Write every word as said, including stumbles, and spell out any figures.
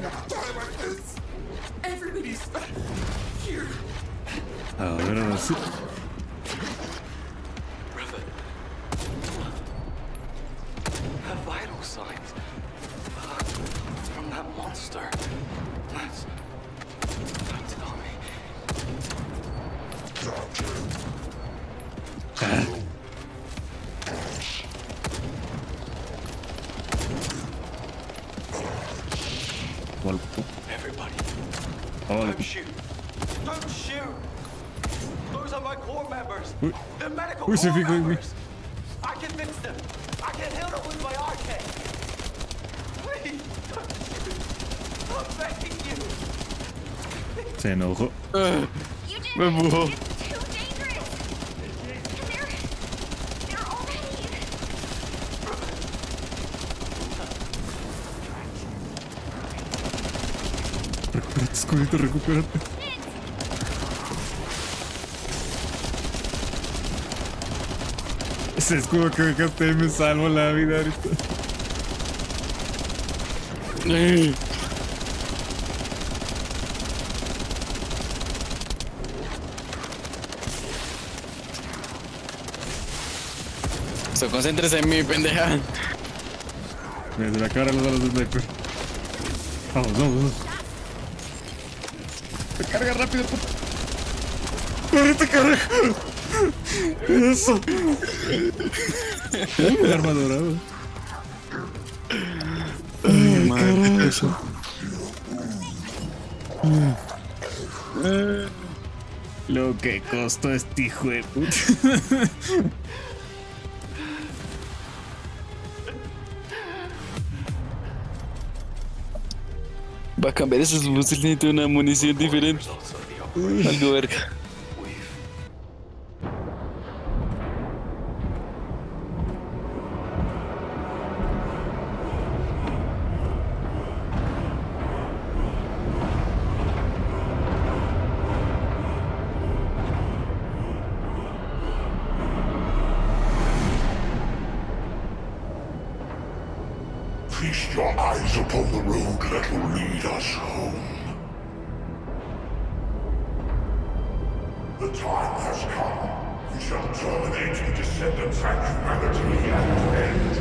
die like this. Everybody's here. A ver, ahora sí. Brother. Have vital signs. Uh, from that monster. That's... Don't tell me. Ah. Everybody. Oh, Don't shoot. Don't shoot. Those are my core members. Uy. They're medical Uy, se core fijó en mí. members. I can fix them. I can heal them with my R K. Please, don't shoot. I'm begging you. Se enojó. You did Me it. empujó. It's too dangerous. And they're... they're already... Recupérate, escudito, recupérate. Ese escudo que dejaste ahí me salvó la vida ahorita. ¡Ey! So, concéntrese en mí, pendeja. Desde la cara los balas de sniper. Vamos, vamos, vamos. Te carga rápido, puto. Ahorita carga. Eso. Un arma dorada. Ay, carajo. Lo que costó este hijo de puta. Va a cambiar esos fusiles, necesito una munición diferente. Algo verga. Feast your eyes upon the road that will lead us home. The time has come. We shall terminate the descendants and humanity and end